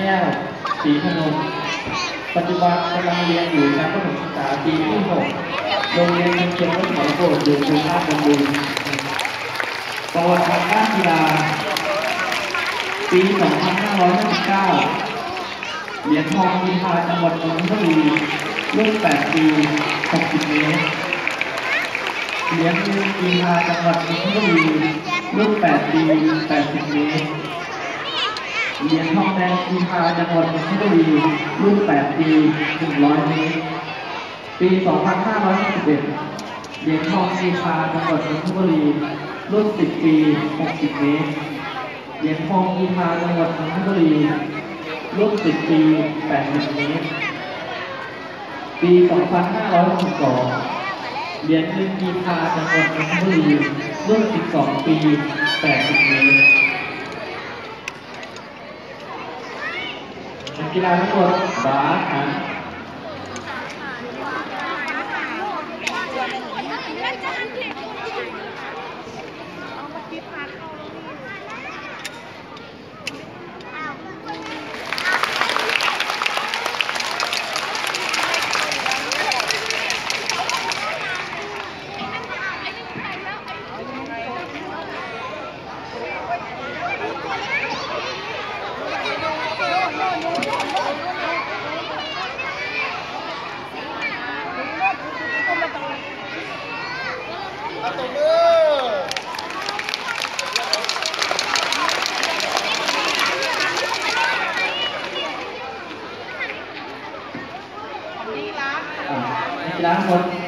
ก้วศรีพนมปัจจุบันกำลังเรียนอยู่ชั้นประถมศึกษาปีที่ 6 โรงเรียนเชียงวัดเขาโบสถ์อยู่สุราษฎร์ธานีประวัติทางด้านกีฬาปี 2559 เหรียญทองกีฬาจังหวัดนนทบุรีรุ่น 8 ปี 60 เมตรเหรียญเงินกีฬาจังหวัดนนทบุรีรุ่น 8 ปี 80 เมตรเหรียญทองแดงกีฬาจังหวัดนนทบุรีรุ่น 8 ปี 100 เมตรปี 2561 เหรียญทองกีฬาจังหวัดนนทบุรีรุ่น 10 ปี 60 เมตรเหรียญทองกีฬาจังหวัดนนทบุรีรุ่น 10 ปี 80 เมตรปี 2562 เหรียญเงินกีฬาจังหวัดนนทบุรีรุ่น 12 ปี 80 เมตรนักกีฬาทั้งหมดบาสหันกีฬาทั้งหมด